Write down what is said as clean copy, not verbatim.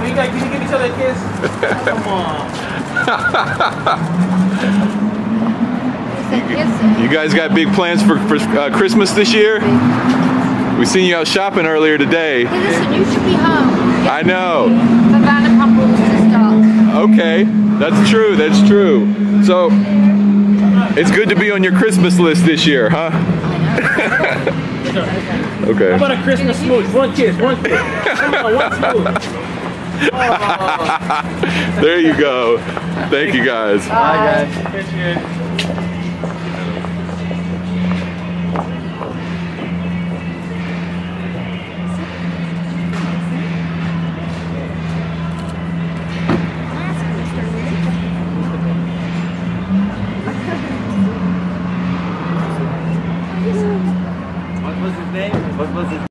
Can you give each other a kiss? Come on. You guys got big plans for Christmas this year? We seen you out shopping earlier today. Hey, listen, you should be home. I know. For Vanderpump rules to start. Okay, that's true, that's true. So, it's good to be on your Christmas list this year, huh? Okay. How about a Christmas smooch? One kiss, one kiss. Come on, one smooch. Oh. There you go. Thank you guys. Bye guys.